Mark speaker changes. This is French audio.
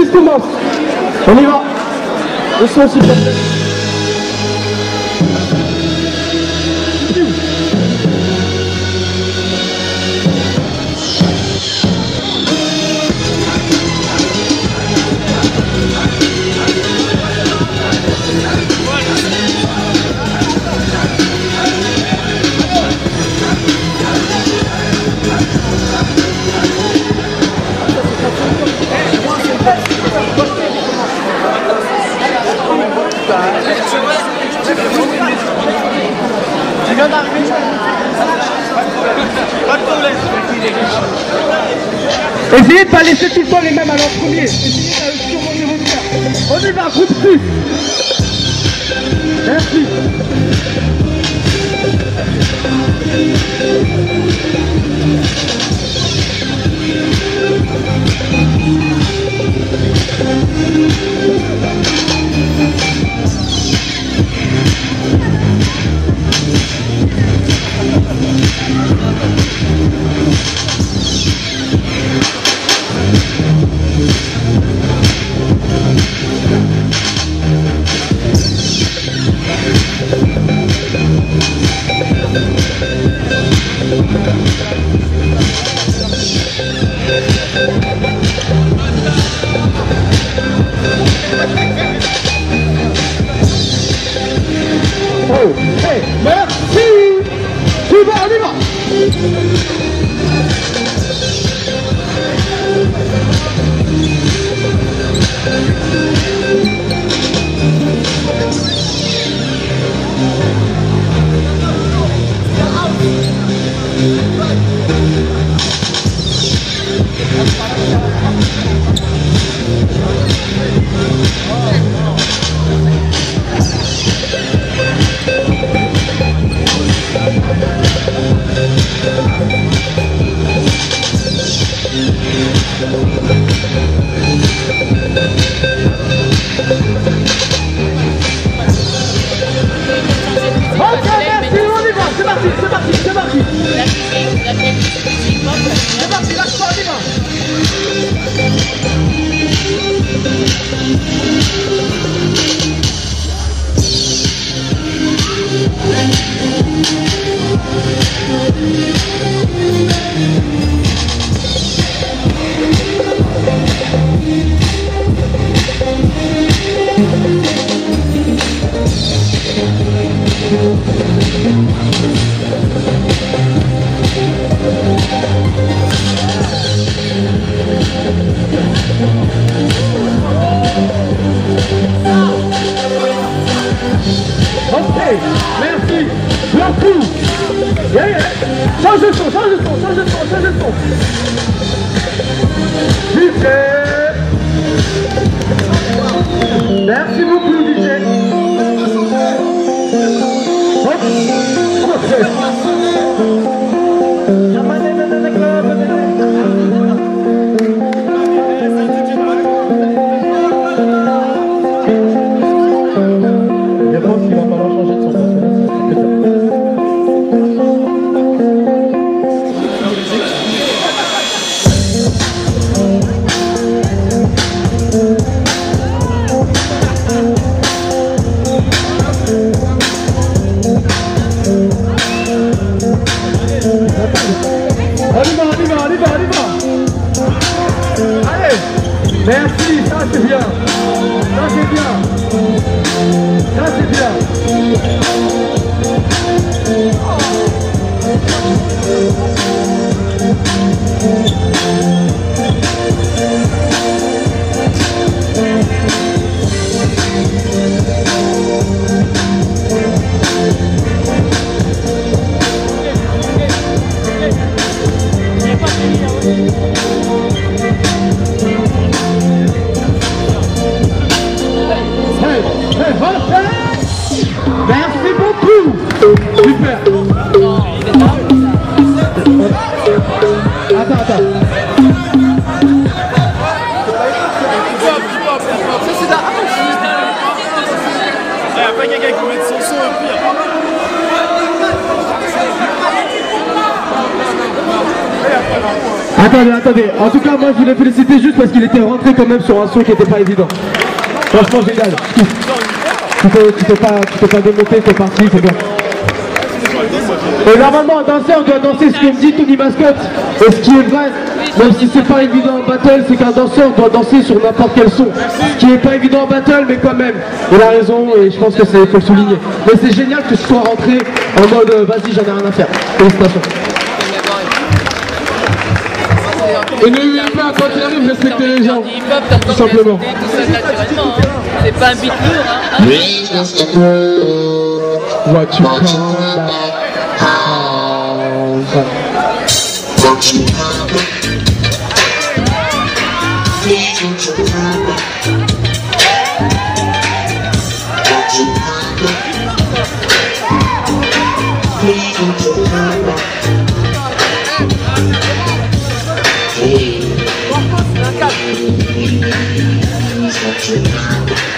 Speaker 1: l'artiste commence. On y va. Le son s'il te plaît. Essayez de ne pas laisser tout le temps les mêmes à l'an premier. Essayez de surmonter vos cœurs. On y va, groupe 6. Merci. Oh, hey, merci. Tu vas, on y va. Merci. Merci. Change de son, change de son, change de son, change de son. DJ. Merci beaucoup, DJ. Je pense qu'il va falloir changer de son Allez, merci, ça c'est bien. Ça c'est bien. Ça c'est bien. Merci beaucoup. Super. Attends. Ça c'est la house. Après quelqu'un qui met son son au pire. Et après, Attendez. En tout cas, moi je voulais féliciter juste parce qu'il était rentré quand même sur un son qui n'était pas évident. Franchement génial. Tu t'es pas démonté, t'es parti, c'est bon. Et normalement, en danser, on doit danser ce que me dit Tony Mascotte. Et ce qui est vrai, même si c'est pas évident en battle, c'est qu'un danseur doit danser sur n'importe quel son. Ce qui est pas évident en battle, mais quand même. Il a raison et je pense que c'est faut le souligner. Mais c'est génial que tu sois rentré en mode vas-y, j'en ai rien à faire. Félicitations. Et n'oubliez pas, quand il arrive, respectez les gens. Tout simplement.
Speaker 2: C'est pas un beat lourd, hein.
Speaker 1: What you call that?